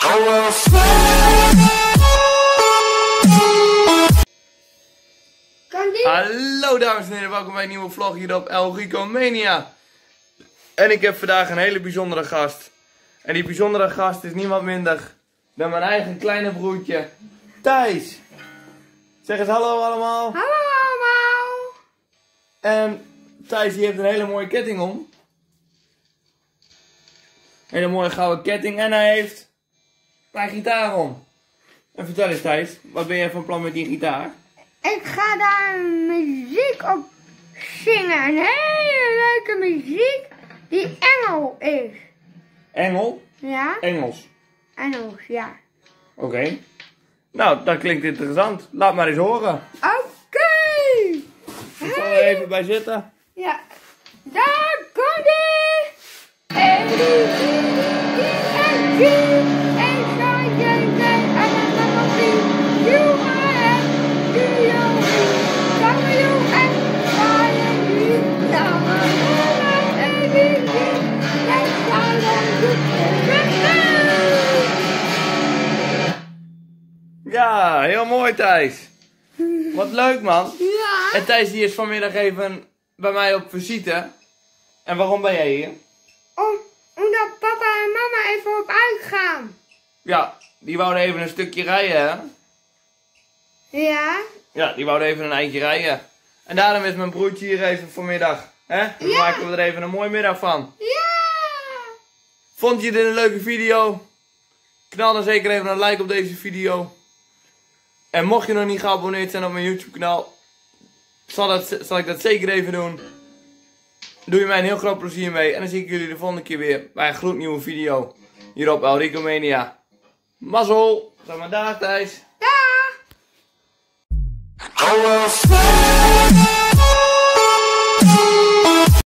Hallo dames en heren, welkom bij een nieuwe vlog hier op El Rico Mania. En ik heb vandaag een hele bijzondere gast. En die bijzondere gast is niemand minder dan mijn eigen kleine broertje, Thijs. Zeg eens hallo allemaal. Hallo allemaal. En Thijs die heeft een hele mooie ketting om. Een hele mooie gouden ketting en hij heeft mijn gitaar om. En vertel eens Thijs, wat ben jij van plan met die gitaar? Ik ga daar muziek op zingen. Een hele leuke muziek die Engel is. Engel? Ja? Engels. Engels, ja. Oké. Nou, dat klinkt interessant. Laat maar eens horen. Oké. Ik zal er even bij zitten. Ja. Daar komt ie. Ja, heel mooi Thijs. Wat leuk man. Ja. En Thijs die is vanmiddag even bij mij op visite. En waarom ben jij hier? Omdat papa en mama even op uitgaan. Ja, die wouden even een stukje rijden hè. Ja? Ja, die wouden even een eindje rijden. En daarom is mijn broertje hier even vanmiddag. Hè? Dan Ja. maken we er even een mooie middag van. Ja! Vond je dit een leuke video? Knal dan zeker even een like op deze video. En mocht je nog niet geabonneerd zijn op mijn YouTube kanaal, zal ik dat zeker even doen. Doe je mij een heel groot plezier mee. En dan zie ik jullie de volgende keer weer bij een gloednieuwe video. Hier op El Rico Mania. Mazzel! Zeg maar dag Thijs. Ja!